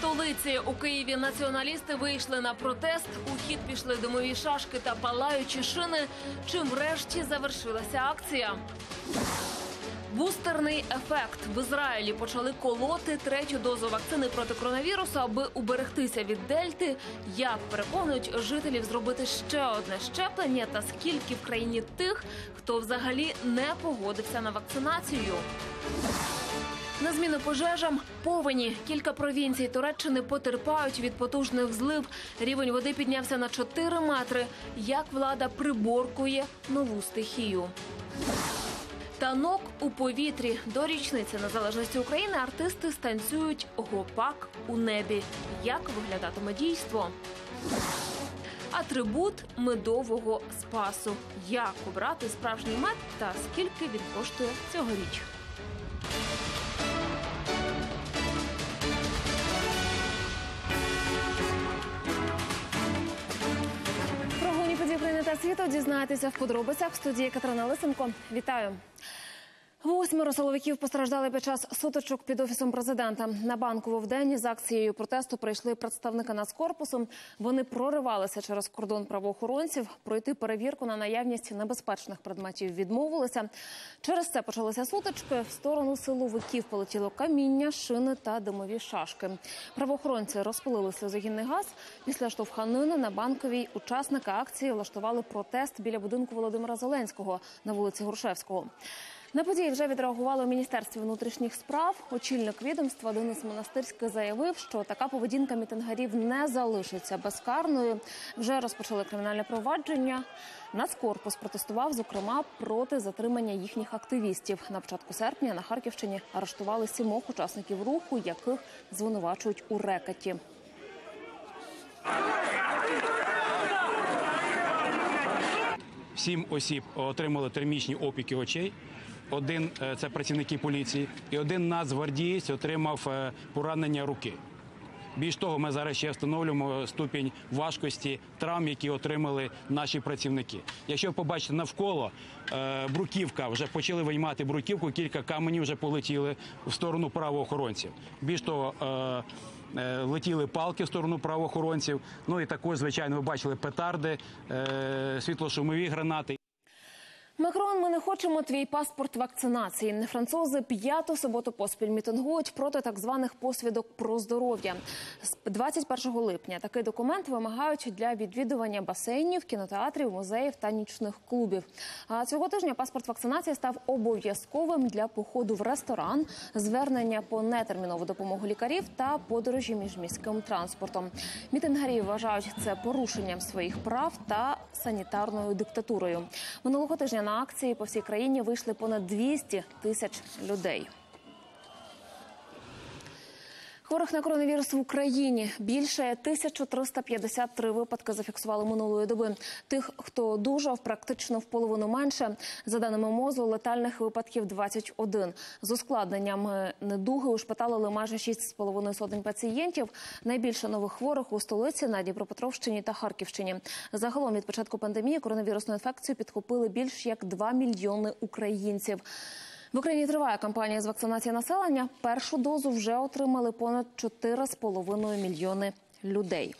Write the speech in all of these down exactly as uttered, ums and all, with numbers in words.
столиці. У Києві націоналісти вийшли на протест. У хід пішли димові шашки та палаючі шини. Чим врешті завершилася акція? Бустерний ефект. В Ізраїлі почали колоти третю дозу вакцини проти коронавірусу, аби уберегтися від дельти. Як переконують жителів зробити ще одне щеплення та скільки в країні тих, хто взагалі не погодився на вакцинацію? На зміну пожежам – повені. Кілька провінцій Туреччини потерпають від потужних злив. Рівень води піднявся на чотири метри. Як влада приборкує нову стихію? Танок у повітрі. До річниці незалежності України артисти станцюють гопак у небі. Як виглядатиме дійство? Атрибут медового спасу. Як обрати справжній мед та скільки він коштує цьогоріч? Про головні події України та світу дізнаєтеся в подробицях. В студії Катерина Лисенко. Вітаю. Восьмеро силовиків постраждали під час сутичок під Офісом президента. На Банкову вдень з акцією протесту прийшли представники Нацкорпусу. Вони проривалися через кордон правоохоронців. Пройти перевірку на наявність небезпечних предметів відмовилися. Через це почалися сутички. В сторону силовиків полетіло каміння, шини та димові шашки. Правоохоронці розпилили сльозогінний газ. Після штовханини на Банковій учасники акції влаштували протест біля будинку Володимира Зеленського на вулиці Грушевського. На події вже відреагувало у Міністерстві внутрішніх справ. Очільник відомства Денис Монастирський заявив, що така поведінка мітингарів не залишиться безкарною. Вже розпочали кримінальне провадження. Нацкорпус протестував, зокрема, проти затримання їхніх активістів. На початку серпня на Харківщині арештували сімох учасників руху, яких звинувачують у рекеті. Сім осіб отримали термічні опіки очей. Один – це працівники поліції, і один нацгвардієць отримав поранення руки. Більш того, ми зараз ще встановлюємо ступінь важкості травм, які отримали наші працівники. Якщо побачите навколо, бруківка, вже почали виймати бруківку, кілька каменів вже полетіли в сторону правоохоронців. Більш того, летіли палки в сторону правоохоронців, ну і також, звичайно, ви бачили петарди, світлошумові гранати. Макрон, ми не хочемо твій паспорт вакцинації. Французи п'яту суботу поспіль мітингують проти так званих посвідок про здоров'я. З двадцять першого липня такий документ вимагають для відвідування басейнів, кінотеатрів, музеїв та нічних клубів. А цього тижня паспорт вакцинації став обов'язковим для походу в ресторан, звернення по нетермінову допомогу лікарів та подорожі міжміським транспортом. Мітингарі вважають це порушенням своїх прав та санітарною диктатурою. Минулого тижня на акції по всій країні вийшли понад двісті тисяч людей. Хворих на коронавірус в Україні більше тисяча триста п'ятдесят три випадки зафіксували минулої доби. Тих, хто одужав, практично в половину менше. За даними МОЗу, летальних випадків двадцять один. З ускладненнями недуги ушпиталили майже шість з половиною сотень пацієнтів. Найбільше нових хворих у столиці, на Дніпропетровщині та Харківщині. Загалом від початку пандемії коронавірусну інфекцію підхопили більш як два мільйони українців. В Україні триває кампанія з вакцинації населення. Першу дозу вже отримали понад чотири з половиною мільйони людей.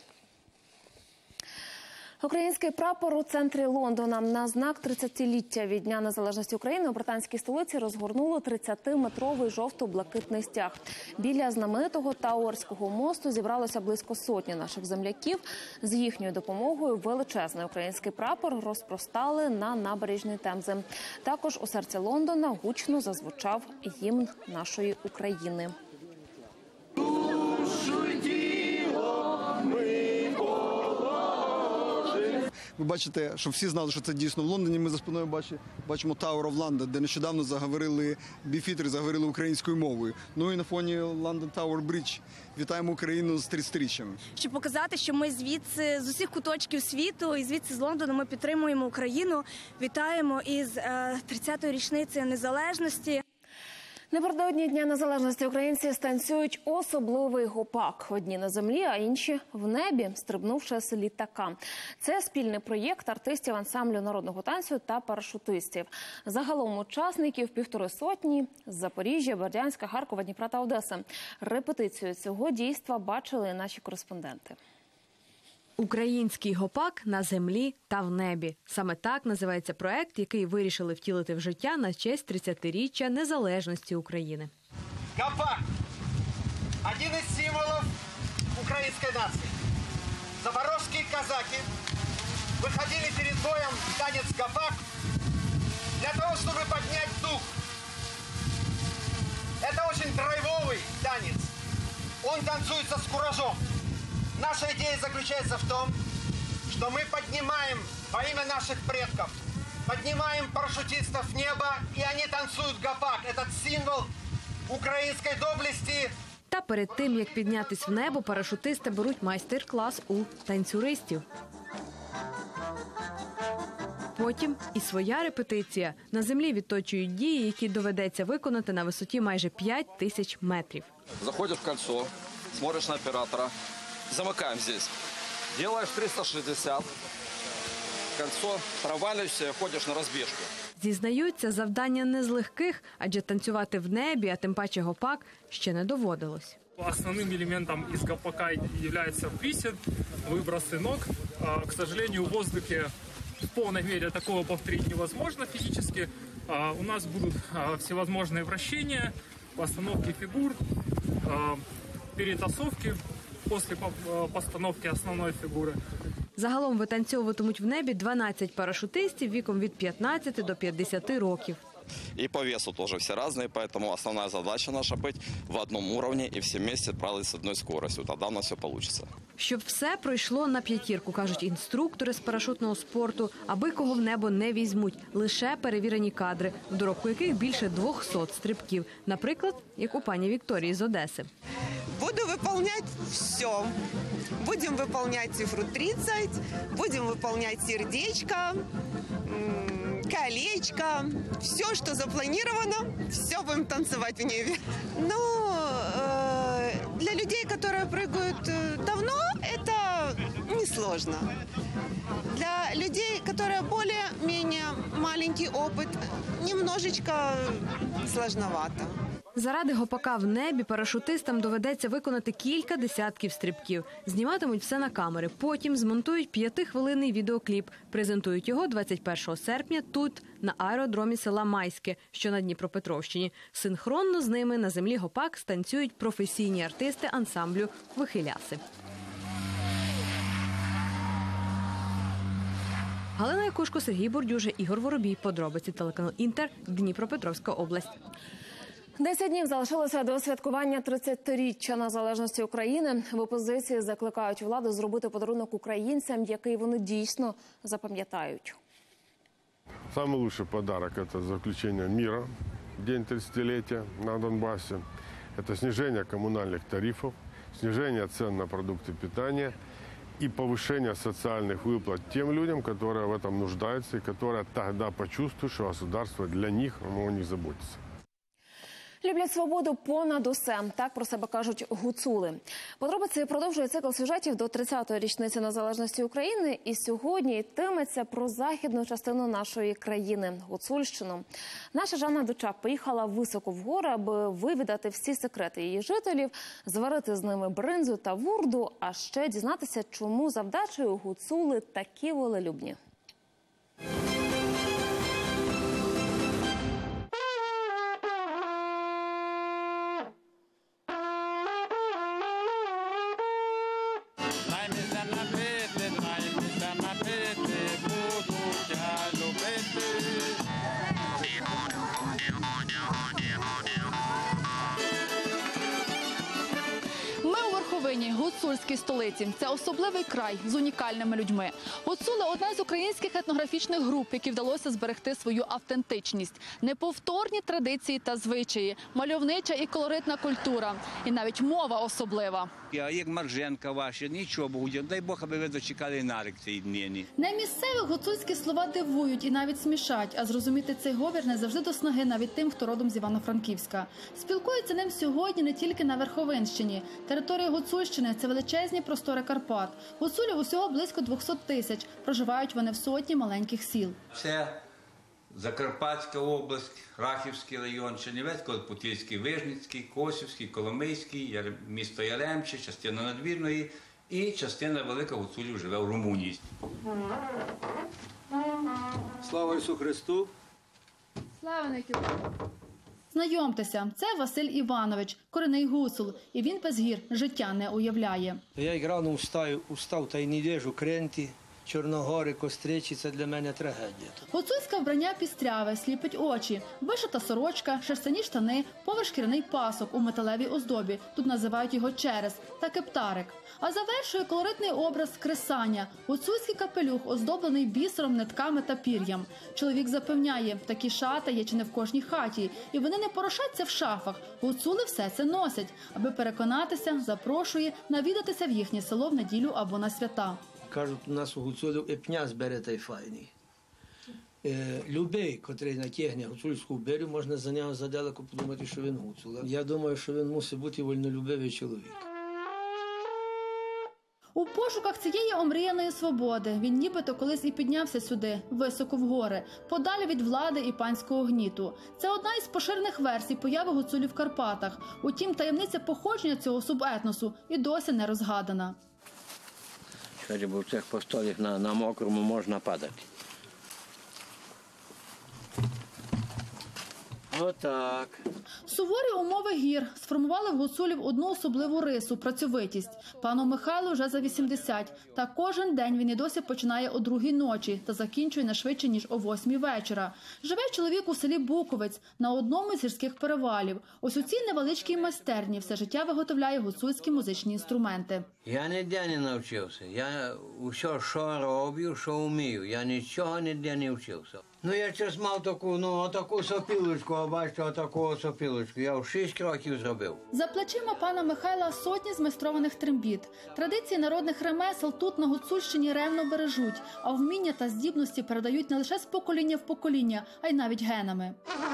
Український прапор у центрі Лондона. На знак тридцятиліття від Дня незалежності України у британській столиці розгорнули тридцятиметровий жовто-блакитний стяг. Біля знаменитого Тауерського мосту зібралося близько сотні наших земляків. З їхньою допомогою величезний український прапор розпростали на набережні Темзи. Також у серці Лондона гучно зазвучав гімн нашої України. Ви бачите, щоб всі знали, що це дійсно в Лондоні. Ми за спиною бачимо Tower of London, де нещодавно заговорили біфітери, заговорили українською мовою. Ну і на фоні London Tower Bridge вітаємо Україну з тридцятиріччям. Щоб показати, що ми звідси, з усіх куточків світу і звідси з Лондону ми підтримуємо Україну, вітаємо із тридцятою річницею незалежності. Напередодні Дня Незалежності українці станцюють особливий гопак. Одні на землі, а інші в небі, стрибнувши з літака. Це спільний проєкт артистів ансамблю народного танцю та парашутистів. Загалом учасників півтори сотні з Запоріжжя, Бердянська, Харкова, Дніпра та Одеси. Репетицію цього дійства бачили наші кореспонденти. Український гопак на землі та в небі. Саме так називається проект, який вирішили втілити в життя на честь тридцятиріччя незалежності України. Гопак – один із символів української нації. Запорожські козаки виходили перед боєм в танець гопак для того, щоб підняти дух. Це дуже драйвовий танець. Він танцюється з куражом. Наша идея заключается в том, что мы поднимаем во имя наших предков, поднимаем парашютистов в небо, и они танцуют гопак. Этот символ украинской доблести. Та перед тим, як піднятись в небо, парашутисти беруть майстер-клас у танцюристів. Потім і своя репетиція. На землі відточують дії, які доведеться виконати на висоті майже п'ять тисяч метрів. Заходишь в кольцо, смотришь на оператора. Замыкаем здесь. Делаешь триста шестьдесят. Кольцо, проваливаешься и ходишь на разбежку. Зізнаються, завдання не з легких, адже танцювати в небі, а тим паче гопак, ще не доводилось. Основным элементом из гопака является присед, выбросы ног. А, К сожалению, в воздухе в полной мере такого повторить невозможно физически. А, У нас будут а, всевозможные вращения, постановки фигур, а, перетасовки після постановки основної фігури. Загалом витанцьовуватимуть в небі дванадцять парашутистів віком від п'ятнадцяти до п'ятдесяти років. И по весу тоже все разные, поэтому основная задача наша быть в одном уровне и все вместе падать с одной скоростью. Тогда у нас все получится. Щоб все пройшло на п'ятірку, кажуть інструктори з парашутного спорту, аби кого в небо не візьмуть. Лише перевірені кадри, в доробку яких більше двохсот стрибків. Наприклад, як у пані Вікторії з Одеси. Буду выполнять все. Будем выполнять цифру тридцать, будем выполнять сердечко, м, колечко. Все, что запланировано, все будем танцевать в небе. Но э, для людей, которые прыгают э, давно, это несложно. Для людей, которые более-менее маленький опыт, немножечко сложновато. Заради гопака в небі парашутистам доведеться виконати кілька десятків стрибків. Зніматимуть все на камери. Потім змонтують п'ятихвилинний відеокліп. Презентують його двадцять першого серпня тут, на аеродромі села Майське, що на Дніпропетровщині. Синхронно з ними на землі гопак станцюють професійні артисти ансамблю «Вихиляси». Галина Якушко, Сергій Бордюжа, Ігор Воробій. Подробиці, телеканал «Інтер», Дніпропетровська область. Десять днів залишилося до святкування тридцятиріччя незалежності України. В опозиції закликають владу зробити подарунок українцям, який вони дійсно запам'ятають. Самый лучший подарок – это заключение мира, день тридцатилетия на Донбассе. Это снижение коммунальных тарифов, снижение цен на продукты питания и повышение социальных выплат тем людям, которые в этом нуждаются и которые тогда почувствуют, что государство для них, оно о них заботится. Люблять свободу понад усе. Так про себе кажуть гуцули. Подробиці продовжує цикл сюжетів до тридцятої річниці незалежності України. І сьогодні йтиметься про західну частину нашої країни – Гуцульщину. Наша Жанна Дучак поїхала високо в гори, аби вивідати всі секрети її жителів, зварити з ними бринзу та вурду, а ще дізнатися, чому за вдачею гуцули такі волелюбні. Ми у верховині Гуцульщини. гуцульській столиці. Це особливий край з унікальними людьми. Гуцули – одна з українських етнографічних груп, які вдалося зберегти свою автентичність. Неповторні традиції та звичаї, мальовнича і колоритна культура. І навіть мова особлива. А як Марженка ваша, нічого, Богу, дай Бог, аби ви дочекали нарік цієї дні. Не місцевих гуцульські слова дивують і навіть смішать, а зрозуміти цей говір не завжди до снаги навіть тим, хто родом з Івано-Франківська. Спілкуються ним сьогодні не тільки на Верховинщині. Територія Гуцульщини – це величезні простори Карпат. Гуцулів усього близько двохсот тисяч. Проживають вони в сотні маленьких сіл. Це Закарпатська область, Рахівський район, Чернівецько-Подільський, Вижницький, Косівський, Коломийський, місто Яремче, частина Надвірної і частина велика гуцулів живе в Румунії. Слава Ісусу Христу! Слава навіки! Знайомтеся, це Василь Іванович, корінний гуцул, і він без гір життя не уявляє. Я як рано встаю, устав та й не вижу кренті, Чорногори, Костричі – це для мене трагедія. Гуцульське вбрання пістряве, сліпить очі. Вишита сорочка, шерстяні штани, поверх шкіряний пасок у металевій оздобі. Тут називають його черес та кептарик. А завершує колоритний образ кресання. Гуцульський капелюх, оздоблений бісером, нитками та пір'ям. Чоловік запевняє, такі шати є чи не в кожній хаті. І вони не порошаться в шафах. Гуцули все це носять. Аби переконатися, запрошує навідатися в їхнє село в неділю або на свята. Кажуть, у нас у гуцулів і пня збере та й файний. Е, любий, котрий натягне гуцульську берю, можна за нього задалеко подумати, що він гуцул. Я думаю, що він мусить бути вольнолюбивий чоловік. У пошуках цієї омріяної свободи він нібито колись і піднявся сюди, високо в гори, подалі від влади і панського гніту. Це одна із поширених версій появи гуцулів в Карпатах. Утім, таємниця походження цього субетносу і досі не розгадана. Бо в цих постолях на, на мокрому можна падати. Отак. Суворі умови гір сформували в гуцулів одну особливу рису – працьовитість. Пану Михайлу вже за вісімдесят. Та кожен день він і досі починає о другій ночі та закінчує не швидше, ніж о восьмій вечора. Живе чоловік у селі Буковець на одному з гірських перевалів. Ось у цій невеличкій майстерні все життя виготовляє гуцульські музичні інструменти. Я ніде не навчився. Я усе, що роблю, що вмію. Я нічого ніде не вчився. Ну, я щось мав таку, ну, таку сопілочку, а бачите, отаку сопілочку. Я в шість років зробив. За плечима пана Михайла сотні змайстрованих трембіт. Традиції народних ремесел тут на Гуцульщині ревно бережуть, а вміння та здібності передають не лише з покоління в покоління, а й навіть генами.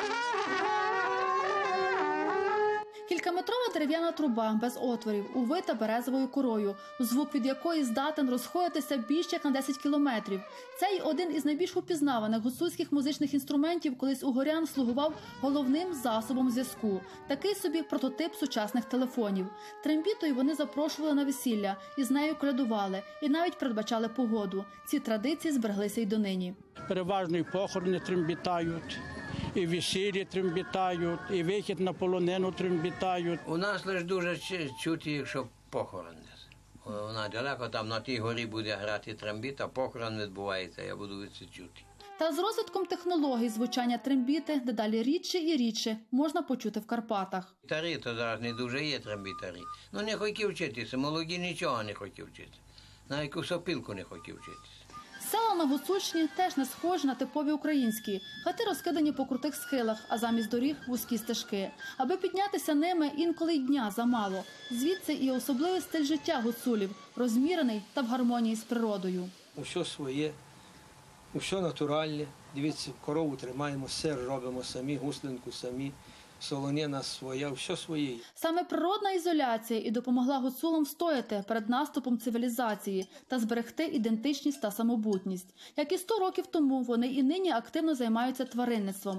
Кількаметрова дерев'яна труба без отворів, увита березовою корою, звук від якої здатен розходитися більш як на десять кілометрів. Цей один із найбільш упізнаваних гуцульських музичних інструментів колись у горян слугував головним засобом зв'язку. Такий собі прототип сучасних телефонів. Трембітою вони запрошували на весілля, і з нею колядували, і навіть передбачали погоду. Ці традиції збереглися й донині. Переважно і похорони трембітають, і весілля трембітають, і вихід на полонину трембітають. У нас лише дуже чути, якщо похорон. Вона далеко там на тій горі буде грати трембіт, а похорон відбувається, я буду це чути. Та з розвитком технологій звучання трембіти дедалі рідше і рідше можна почути в Карпатах. Старі то зараз не дуже є трембітарі. Ну не хотів вчитися, молоді нічого не хотів вчитися. Навіть у сопілку не хотів вчитися. Села на Гуцульщині теж не схожі на типові українські. Хати розкидані по крутих схилах, а замість доріг – вузькі стежки. Аби піднятися ними, інколи й дня замало. Звідси і особливий стиль життя гуцулів – розмірений та в гармонії з природою. Усе своє, усе натуральне. Дивіться, корову тримаємо, сир робимо самі, гуслинку самі. Солонина своя, все своє. Саме природна ізоляція і допомогла гуцулам встояти перед наступом цивілізації та зберегти ідентичність та самобутність. Як і сто років тому, вони і нині активно займаються тваринництвом.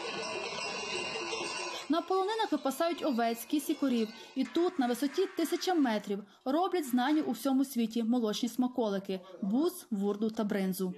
На полонинах випасають овець, кіз і корів. І тут, на висоті тисяча метрів, роблять знані у всьому світі молочні смаколики – бус, вурду та бринзу.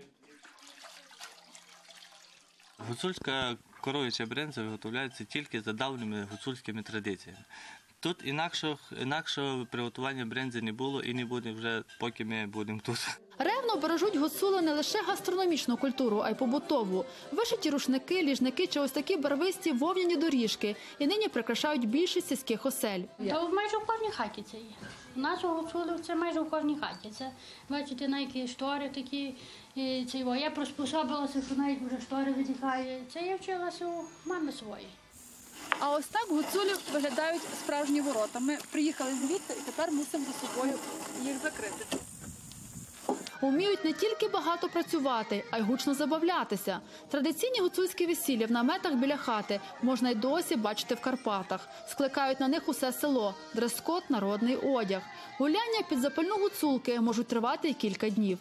Гуцульська коров'яча бринза виготовляється тільки за давніми гуцульськими традиціями. Тут інакшого, інакшого приготування бринзи не було і не буде вже, поки ми будемо тут. Ревно бережуть гуцули не лише гастрономічну культуру, а й побутову. Вишиті рушники, ліжники чи ось такі барвисті вовняні доріжки. І нині прикрашають більшість сільських осель. Та майже в кожній хаті це є. У нас у гуцулів це майже в кожній хаті. Це, бачите, навіть штори такі. І це, я приспособилася, що навіть вже штори витікає. Це я вчилася у мами своєї. А ось так гуцулів виглядають справжні ворота. Ми приїхали звідти і тепер мусимо за собою їх закрити. Уміють не тільки багато працювати, а й гучно забавлятися. Традиційні гуцульські весілля в наметах біля хати можна й досі бачити в Карпатах. Скликають на них усе село. Дрес-код – народний одяг. Гуляння під запальну гуцулки можуть тривати й кілька днів.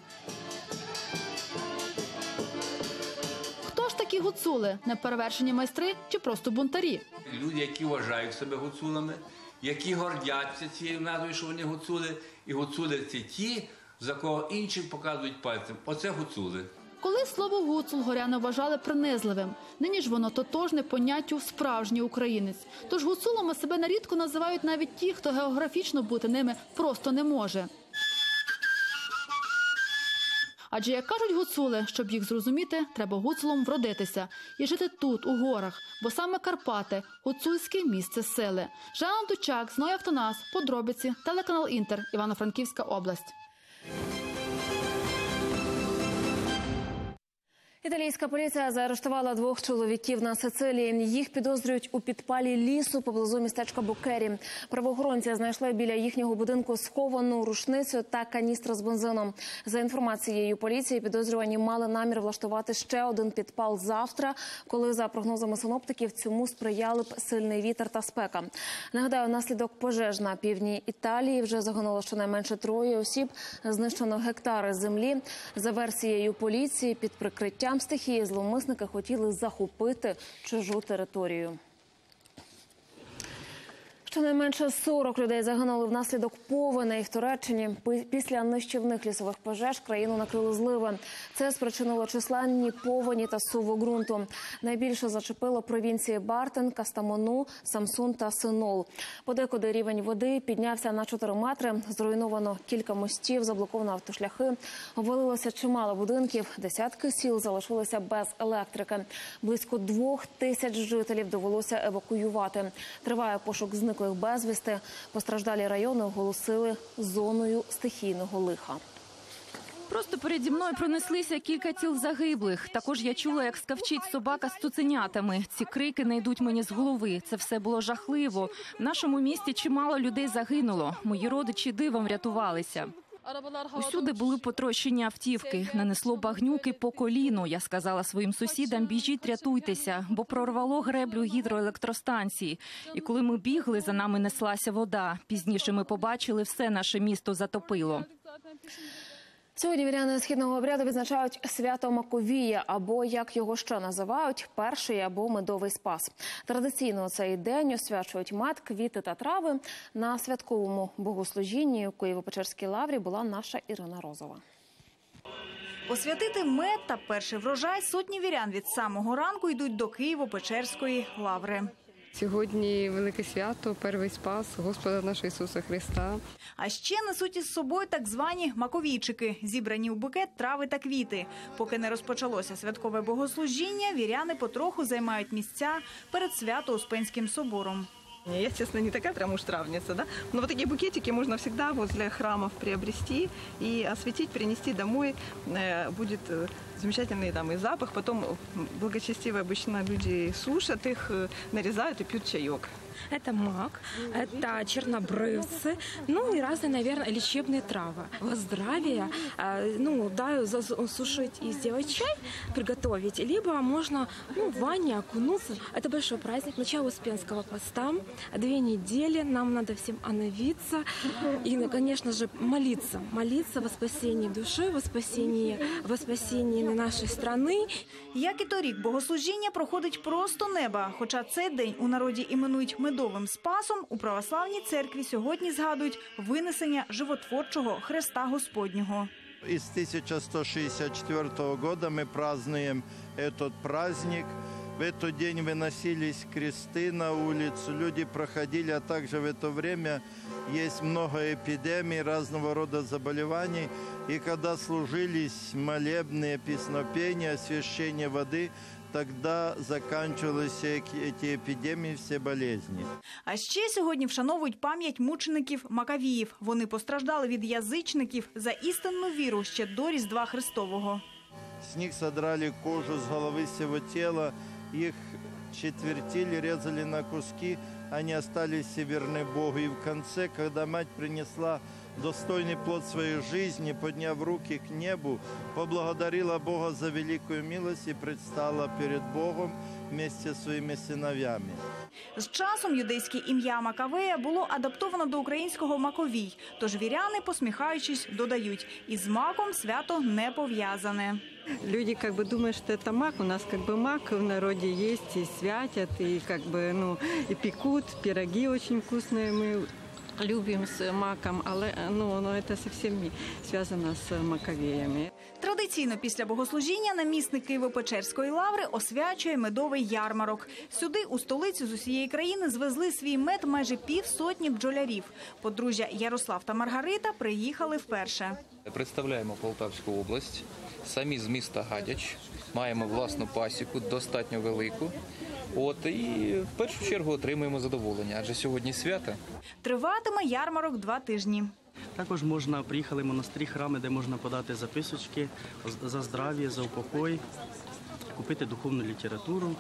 Хто ж такі гуцули? Неперевершені майстри чи просто бунтарі? Люди, які вважають себе гуцулами, які гордяться цією назвою, що вони гуцули. І гуцули – це ті, за кого інші показують пальцем. Оце гуцули. Коли слово «гуцул» горяни вважали принизливим, нині ж воно тотожне поняттю «справжній українець». Тож гуцулами себе нерідко називають навіть ті, хто географічно бути ними просто не може. Адже, як кажуть гуцули, щоб їх зрозуміти, треба гуцулом вродитися і жити тут, у горах, бо саме Карпати – гуцульське місце сили. Жанна Дучак, Зной Автонас, подробиці, телеканал «Інтер», Івано-Франківська область. Італійська поліція заарештувала двох чоловіків на Сицилії. Їх підозрюють у підпалі лісу поблизу містечка Букері. Правоохоронці знайшли біля їхнього будинку сховану рушницю та каністру з бензином. За інформацією поліції, підозрювані мали намір влаштувати ще один підпал завтра, коли, за прогнозами синоптиків, цьому сприяли б сильний вітер та спека. Нагадаю, наслідок пожеж на півдні Італії вже загинуло щонайменше троє осіб, знищено гектари землі. За версією поліції, під прикриттям стихії зловмисники хотіли захопити чужу територію. Щонайменше сорок людей загинули внаслідок повеней в Туреччині. Після нищівних лісових пожеж країну накрили зливи. Це спричинило численні повені та суву ґрунту. Найбільше зачепило провінції Бартен, Кастамону, Самсун та Синол. Подекуди рівень води піднявся на чотири метри. Зруйновано кілька мостів, заблоковано автошляхи. Обвалилося чимало будинків. Десятки сіл залишилися без електрики. Близько двох тисяч жителів довелося евакуювати. Триває пошук зниклих безвісти. Постраждалі райони оголосили зоною стихійного лиха. Просто переді мною пронеслися кілька тіл загиблих. Також я чула, як скавчить собака з цуценятами. Ці крики не йдуть мені з голови. Це все було жахливо. В нашому місті чимало людей загинуло. Мої родичі дивом врятувалися. Усюди були потрощені автівки. Нанесло багнюки по коліну. Я сказала своїм сусідам: біжіть, рятуйтеся, бо прорвало греблю гідроелектростанції. І коли ми бігли, за нами неслася вода. Пізніше ми побачили, все наше місто затопило. Сьогодні віряни східного обряду відзначають свято Маковія, або, як його ще називають, перший або медовий спас. Традиційно цей день освячують мед, квіти та трави. На святковому богослужінні у Києво-Печерській лаврі була наша Ірина Розова. Освятити мед та перший врожай сотні вірян від самого ранку йдуть до Києво-Печерської лаври. Сьогодні велике свято, перший спас Господа нашого Ісуса Христа. А ще несуть із собою так звані маковійчики, зібрані у букет трави та квіти. Поки не розпочалося святкове богослужіння, віряни потроху займають місця перед Свято-Успенським собором. Я, естественно, не такая прям уж травница, да? Но вот такие букетики можно всегда возле храмов приобрести и осветить, принести домой. Будет замечательный там и запах. Потом благочестивые обычно люди сушат их, нарезают и пьют чаек. Это мак, это чернобрывцы, ну и разные, наверное, лечебные травы. Во здравие, ну, да, засушить и сделать чай, приготовить, либо можно, ну, в ванне окунуться. Это большой праздник, начало Успенского поста, две недели, нам надо всем оновиться и, конечно же, молиться, молиться во спасении души, во спасении, во спасении нашей страны. Як і торік, богослужіння проходить просто неба, хоча цей день у народі іменують медовим спасом, у православній церкві сьогодні згадують винесення животворчого Хреста Господнього. Из тысяча сто шестьдесят четвёртого года мы празднуем этот праздник В этот день выносились кресты на улицу, люди проходили, а также в это время есть много эпидемий, разного рода заболеваний. И когда служились молебные песнопения, освящение воды, тогда заканчивались эти епідемії, всі болезні. А ще сьогодні вшановують пам'ять мучеників Макавіїв. Вони постраждали від язичників за істинну віру ще до Різдва Христового. С них содрали кожу с головы всего тела, их четвертили, резали на куски, они остались верны Богу. И в конце, когда мать принесла достойный плод своей жизни, подняв руки к небу, поблагодарила Бога за великую милость и предстала перед Богом вместе с своими сыновьями. З часом юдейське ім'я Макавея було адаптовано до українського Маковій. Тож віряни, посміхаючись, додають, із маком свято не пов'язане. Люди как бы думают, что это мак. У нас как бы мак в народе есть, и святят, и как бы, ну, и пекут, пироги очень вкусные мы любим с маком, але ну, ну, це зовсім не зв'язано з Маковеями. Традиційно після богослужіння намісник Києво-Печерської лаври освячує медовий ярмарок. Сюди, у столицю з усієї країни, звезли свій мед майже півсотні бджолярів. Подружжя Ярослав та Маргарита приїхали вперше. Представляємо Полтавську область, самі з міста Гадяч, маємо власну пасіку, достатньо велику. От, і в першу чергу отримуємо задоволення, адже сьогодні свято. Триватиме ярмарок два тижні. Також можна, приїхали в монастирі, храми, де можна подати записочки за здрав'я, за упокой, купити духовну літературу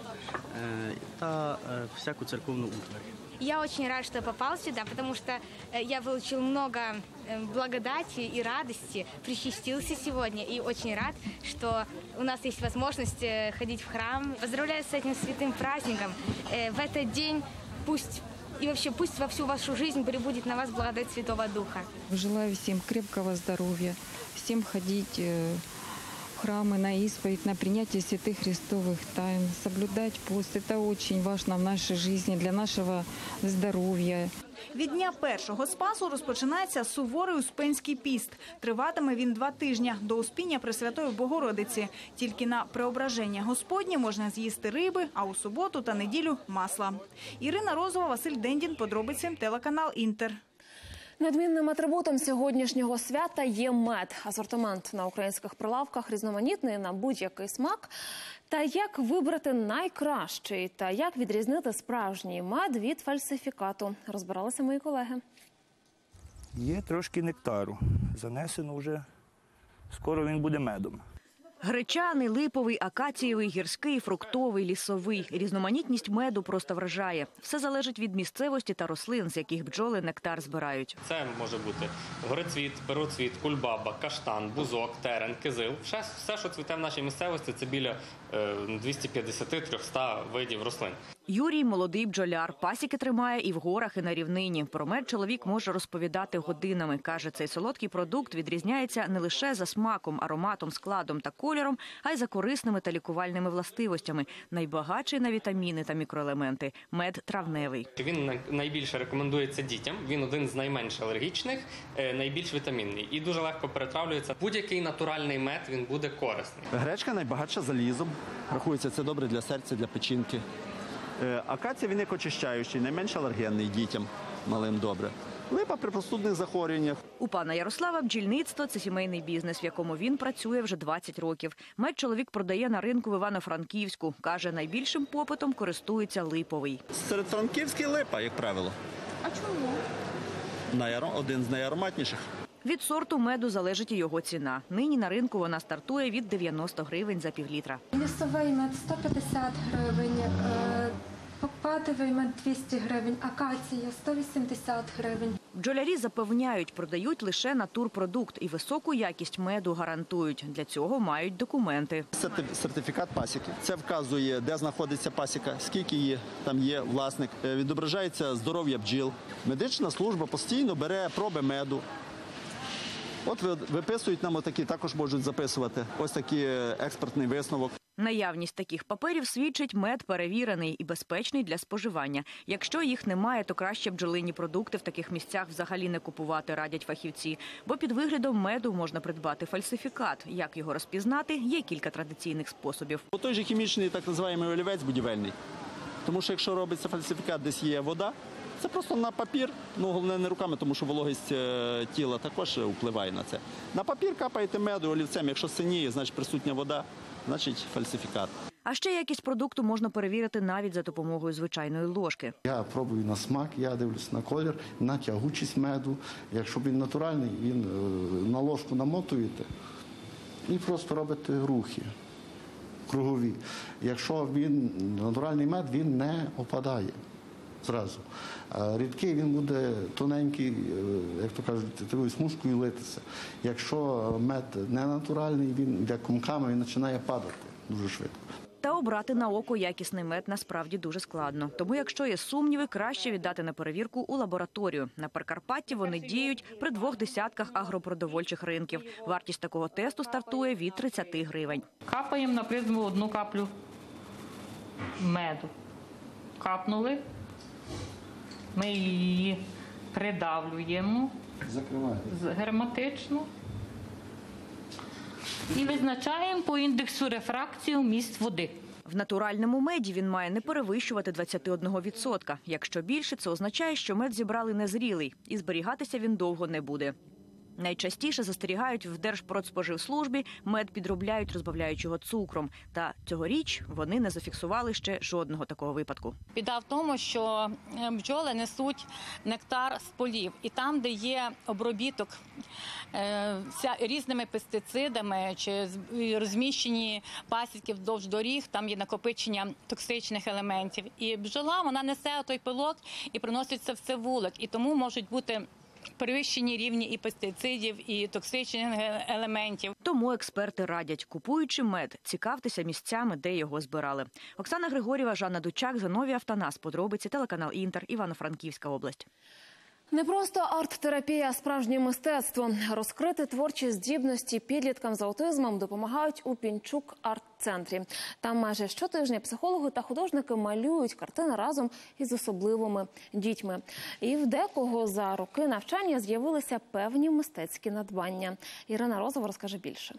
та всяку церковну утварь. Я очень рад, что попал сюда, потому что я получил много благодати и радости, причастился сегодня и очень рад, что у нас есть возможность ходить в храм. Поздравляю с этим святым праздником. В этот день пусть и вообще пусть во всю вашу жизнь пребудет на вас благодать Святого Духа. Желаю всем крепкого здоровья, всем ходить в храмы на исповедь, на принятие святых христовых тайн, соблюдать пост. Это очень важно в нашей жизни, для нашего здоровья. Від дня першого Спасу розпочинається суворий Успенський піст. Триватиме він два тижні до Успіння Пресвятої Богородиці. Тільки на Преображення Господнє можна з'їсти риби, а у суботу та неділю – масла. Ірина Розова, Василь Дендін. Подробиці, телеканал «Інтер». Надмінним атрибутом сьогоднішнього свята є мед. Асортимент на українських прилавках різноманітний на будь-який смак. Та як вибрати найкращий, та як відрізнити справжній мед від фальсифікату, розбиралися мої колеги. Є трошки нектару, занесено вже, скоро він буде медом. Гречаний, липовий, акацієвий, гірський, фруктовий, лісовий. Різноманітність меду просто вражає. Все залежить від місцевості та рослин, з яких бджоли нектар збирають. Це може бути горецвіт, пероцвіт, кульбаба, каштан, бузок, терен, кизил. Все, все що цвіте в нашій місцевості, це біля двісті п'ятдесят - триста видів рослин. Юрій – молодий бджоляр. Пасіки тримає і в горах, і на рівнині. Про мед чоловік може розповідати годинами. Каже, цей солодкий продукт відрізняється не лише за смаком, ароматом, складом та кольором, а й за корисними та лікувальними властивостями. Найбагатший на вітаміни та мікроелементи – мед травневий. Він найбільше рекомендується дітям. Він один з найменш алергічних, найбільш вітамінний. І дуже легко перетравлюється. Будь-який натуральний мед, він буде корисний. Гречка найбагатша залізом. Рахується, це добре для серця, для печінки. Акація, він як очищаючий, найменш алергенний дітям, малим добре. Липа при простудних захворюваннях. У пана Ярослава бджільництво – це сімейний бізнес, в якому він працює вже двадцять років. Мед чоловік продає на ринку в Івано-Франківську. Каже, найбільшим попитом користується липовий. Серед франківських липа, як правило. А чому? Один з найароматніших. Від сорту меду залежить і його ціна. Нині на ринку вона стартує від дев'яносто гривень за півлітра. Лісовий мед – сто п'ятдесят гривень, попадовий мед – двісті гривень, акація – сто вісімдесят гривень. Бджолярі запевняють, продають лише натурпродукт і високу якість меду гарантують. Для цього мають документи. Сертифікат пасіки. Це вказує, де знаходиться пасіка, скільки її там є власник. Відображається здоров'я бджіл. Медична служба постійно бере проби меду. От виписують нам отакі, також можуть записувати ось такий експертний висновок. Наявність таких паперів свідчить, мед перевірений і безпечний для споживання. Якщо їх немає, то краще бджолині продукти в таких місцях взагалі не купувати, радять фахівці. Бо під виглядом меду можна придбати фальсифікат. Як його розпізнати, є кілька традиційних способів. Той же хімічний, так називаємо олівець будівельний. Тому що якщо робиться фальсифікат, десь є вода, це просто на папір, ну головне не руками, тому що вологість тіла також впливає на це. На папір капаєте меду олівцем, якщо синіє, значить присутня вода, значить фальсифікат. А ще якість продукту можна перевірити навіть за допомогою звичайної ложки. Я пробую на смак, я дивлюсь на колір, на тягучість меду. Якщо він натуральний, він на ложку намотуєте і просто робите рухи кругові. Якщо він натуральний мед, він не опадає зразу. А рідкий він буде тоненький, як то кажуть, такою смужкою литися. Якщо мед не натуральний, він йде комками, він починає падати дуже швидко. Та обрати на око якісний мед насправді дуже складно. Тому якщо є сумніви, краще віддати на перевірку у лабораторію. На Прикарпатті вони діють при двох десятках агропродовольчих ринків. Вартість такого тесту стартує від тридцяти гривень. Капаємо на призму одну каплю меду. Капнули. Ми її придавлюємо герметично і визначаємо по індексу рефракції вміст води. В натуральному меді він має не перевищувати двадцять один відсоток. Якщо більше, це означає, що мед зібрали незрілий і зберігатися він довго не буде. Найчастіше застерігають в Держпродспоживслужбі, мед підробляють, розбавляючи його цукром. Та цьогоріч вони не зафіксували ще жодного такого випадку. Біда в тому, що бджоли несуть нектар з полів. І там, де є обробіток е, різними пестицидами чи розміщені пасіки вдовж доріг, там є накопичення токсичних елементів. І бджола, вона несе той пилок і приносить це все в вулик. І тому можуть бути перевищені рівні і пестицидів, і токсичних елементів. Тому експерти радять, купуючи мед, цікавтеся місцями, де його збирали. Оксана Григорєва, Жанна Дучак, Зиновій Автанас. Подробиці, телеканал Інтер, Івано-Франківська область. Не просто арт-терапія, а справжнє мистецтво. Розкрити творчі здібності підліткам з аутизмом допомагають у Пінчук арт-центрі. Там майже щотижня психологи та художники малюють картини разом із особливими дітьми. І в декого за роки навчання з'явилися певні мистецькі надбання. Ірина Розова розкаже більше.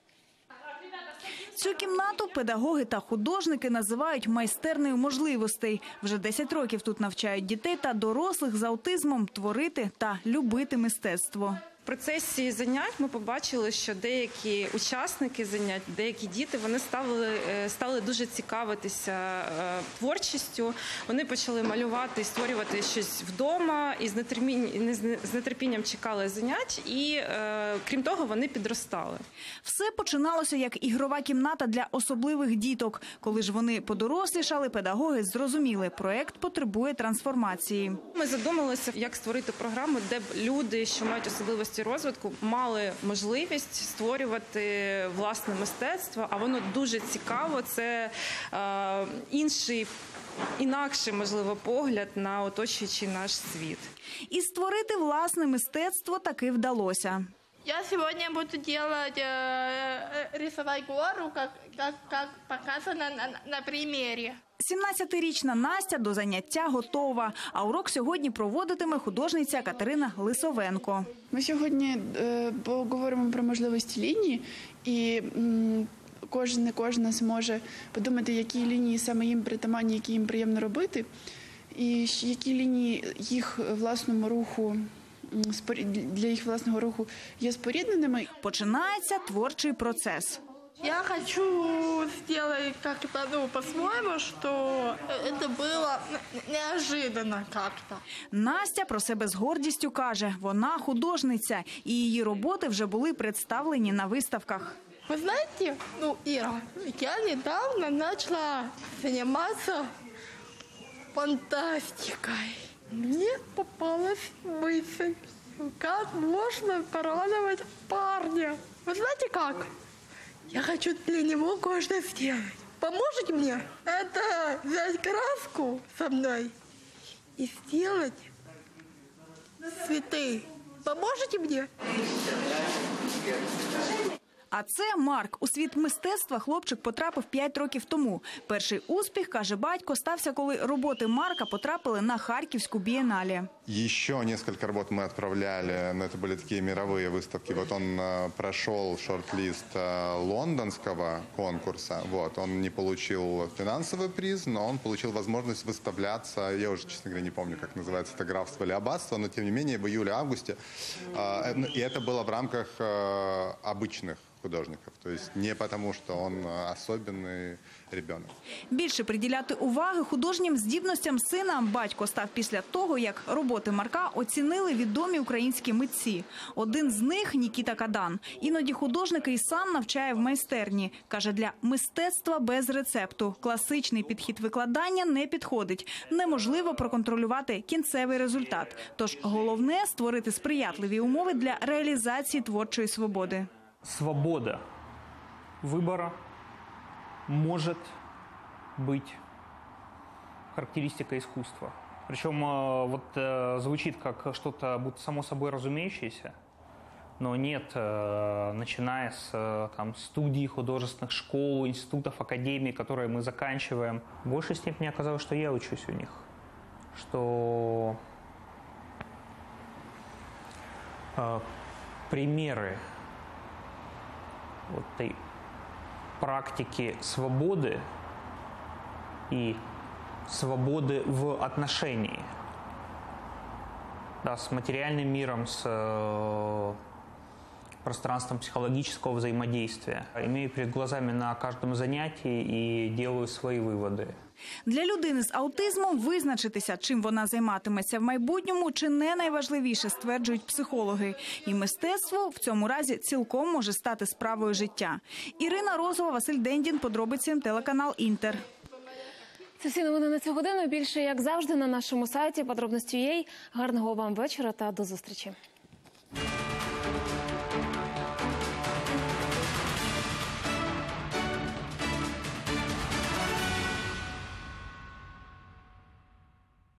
Цю кімнату педагоги та художники називають майстернею можливостей. Вже десять років тут навчають дітей та дорослих з аутизмом творити та любити мистецтво. В процесі занять ми побачили, що деякі учасники занять, деякі діти, вони стали, стали дуже цікавитися творчістю. Вони почали малювати, створювати щось вдома і з нетерпінням, з нетерпінням чекали занять. І, крім того, вони підростали. Все починалося як ігрова кімната для особливих діток. Коли ж вони подорослішали, педагоги зрозуміли, проєкт потребує трансформації. Ми задумалися, як створити програму, де б люди, що мають особливості розвитку, мали можливість створювати власне мистецтво, а воно дуже цікаво. Це е, інший, інакший, можливо, погляд на оточуючий наш світ. І створити власне мистецтво таки вдалося. Я сегодня буду делать, э, рисовать гору, как, как, как показано на, на примере. сімнадцятирічна Настя до заняття готова, а урок сьогодні проводитиме художниця Катерина Лисовенко. Ми сьогодні е, поговоримо про можливості лінії, і м, кожен, не кожна зможе подумати, які лінії саме їм притаманні, які їм приємно робити, і які лінії їх власному руху, для їх власного руху є спорідненими. Починається творчий процес. Я хочу сделать как-то, ну, по-своему, что это было неожиданно как-то. Настя про себе з гордістю каже, вона художниця, і її роботи вже були представлені на виставках. Вы знаете, ну, Ира, я недавно начала заниматься фантастикой. Мне попалась мысль, как можно порадовать парня. Вы знаете как? Я хочу для него кое-что сделать. Поможете мне? Это взять краску со мной и сделать цветы. Поможете мне? А це Марк. У світ мистецтва хлопчик потрапив п'ять років тому. Перший успіх, каже батько, стався, коли роботи Марка потрапили на Харківську бієнале. Еще несколько работ мы отправляли, но это были такие мировые выставки. Вот он э, прошел шорт-лист э, лондонского конкурса. Вот, он не получил финансовый приз, но он получил возможность выставляться. Я уже, честно говоря, не помню, как называется это, графство или аббатство, но тем не менее в июле-августе. Э, и это было в рамках э, обычных художников. То есть не потому, что он особенный ребенок. Більше приділяти уваги художнім здібностям сина батько став після того, як роботи Марка оцінили відомі українські митці. Один з них – Нікіта Кадан. Іноді художник і сам навчає в майстерні. Каже, для мистецтва без рецепту. Класичний підхід викладання не підходить. Неможливо проконтролювати кінцевий результат. Тож головне – створити сприятливі умови для реалізації творчої свободи. Свобода выбора может быть характеристикой искусства. Причем э, вот э, звучит как что-то будто само собой разумеющееся, но нет, э, начиная с э, там, студий, художественных школ, институтов, академий, которые мы заканчиваем. В большей степени оказалось, что я учусь у них, что э, примеры вот этой практики свободы и свободы в отношении, да, с материальным миром, с э, пространством психологического взаимодействия. Имею перед глазами на каждом занятии и делаю свои выводы. Для людини з аутизмом визначитися, чим вона займатиметься в майбутньому, чи не найважливіше, стверджують психологи. І мистецтво в цьому разі цілком може стати справою життя. Ірина Розова, Василь Дендін, подробиці, телеканал «Інтер». Це всі новини на цю годину. Більше, як завжди, на нашому сайті подробності.ua. Гарного вам вечора та до зустрічі.